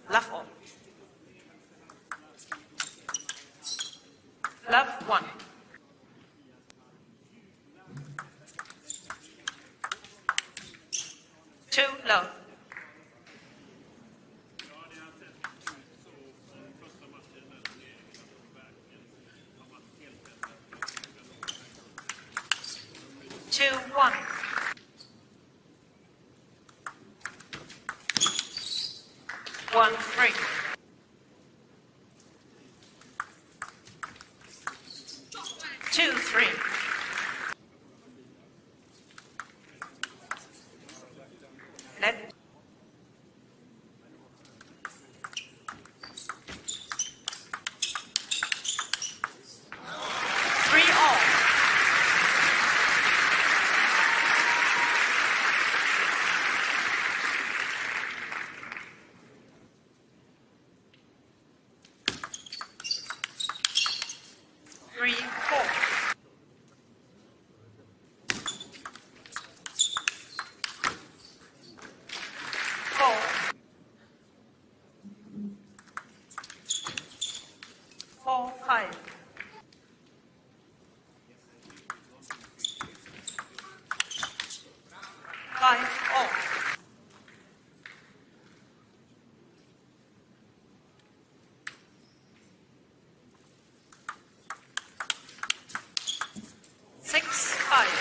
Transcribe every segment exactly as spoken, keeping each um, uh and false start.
Love all. Love one. Two low. Two one. One three. Two three. Net. Three all. Three four. Four. Four five. Five all. Six five.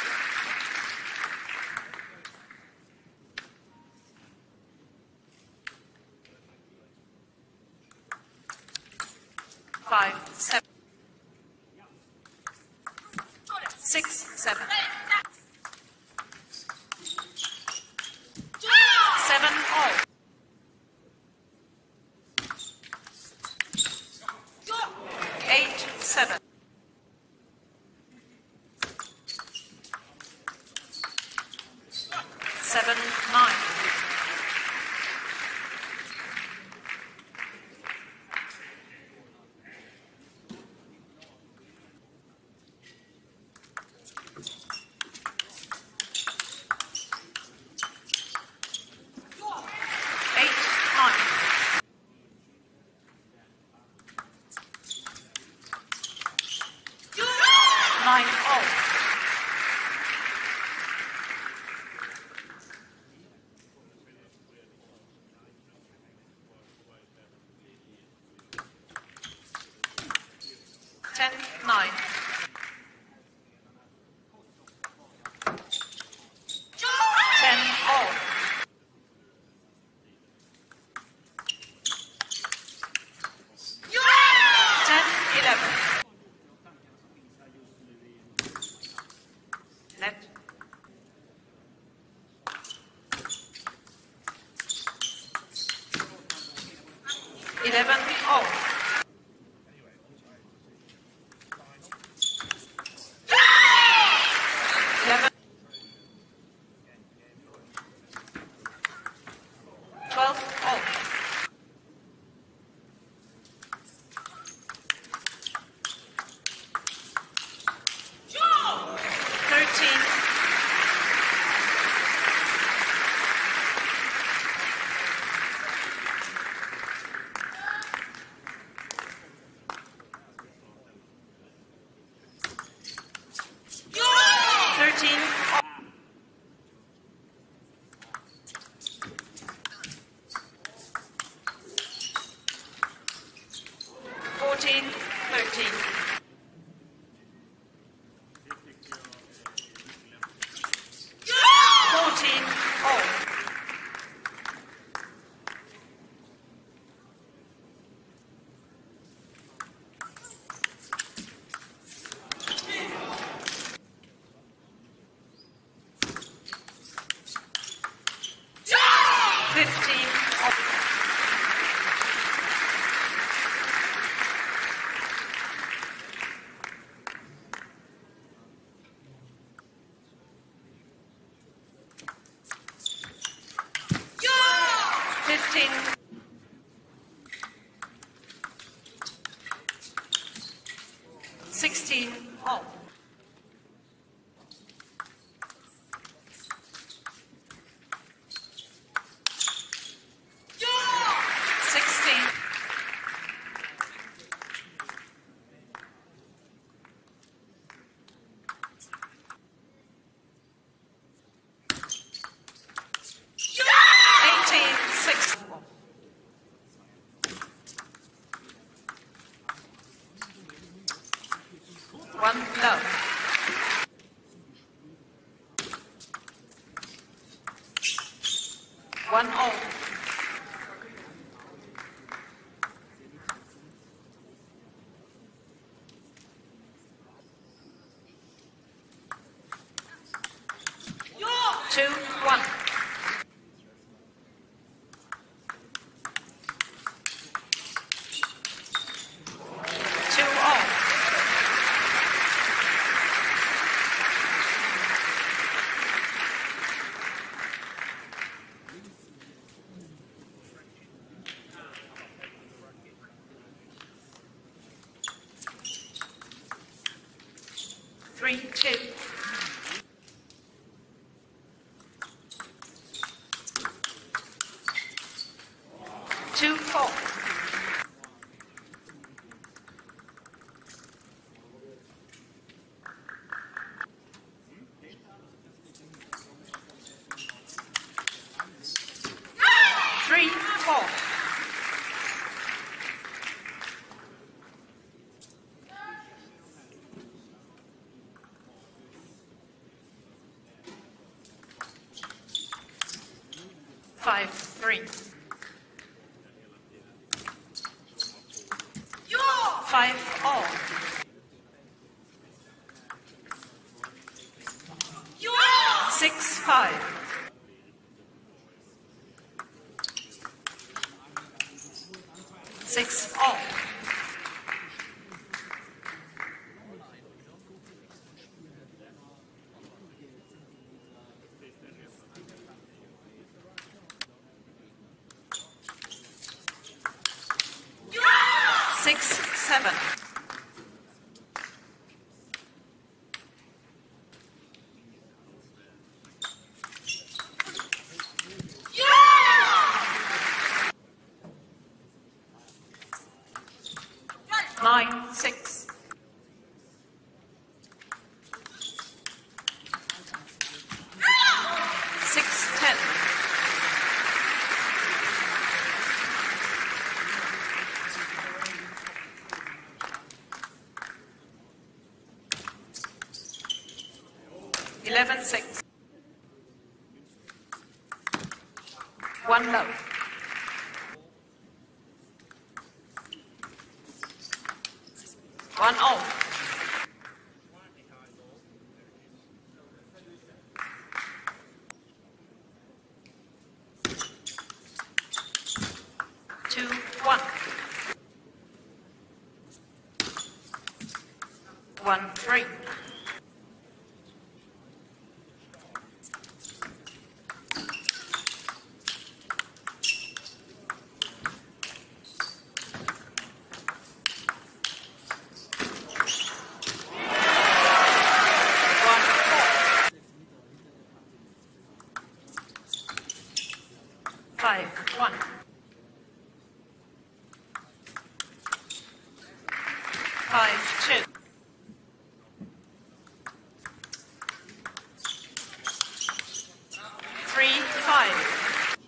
Five seven. Six seven. Seven all. Eight seven. Seven nine. Eight nine. Nine all. Ten nine. Ten all. Ten eleven. Net. Eleven all. Eleven. Twelve all. Thirteen. Thirteen. Fourteen. Thirteen. Fourteen all. Fifteen all. Fifteen. Sixteen all. One love. One all. Two, one. Two all. Three, two. Two, four. Three, four. Five, three. Five all. Six, five. Six all. Six, seven. Nine, six. Six, ten. Eleven, six. One love. One all. Two, one. One, three. Five, one. Five, two. Three, five.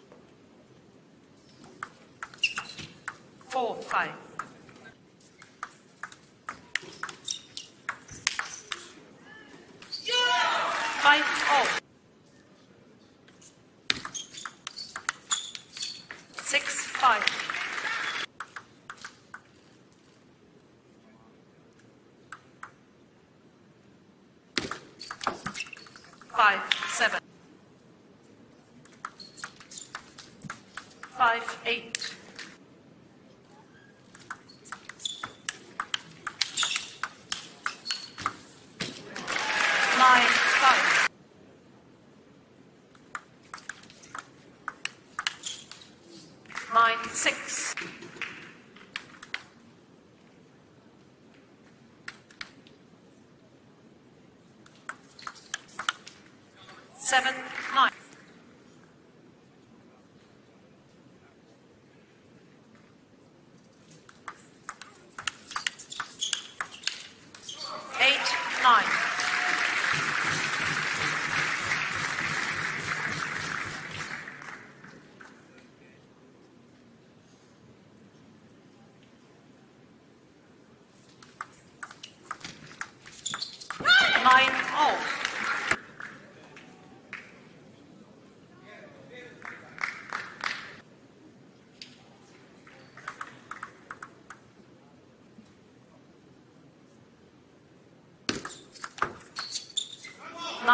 Four, five. Five, all. Six, five. Five, seven. Five, eight. Nine, five. Nine, six. Seven, nine. Eight, nine.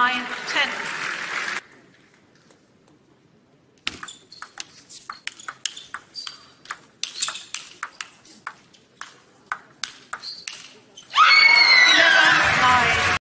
nine, ten.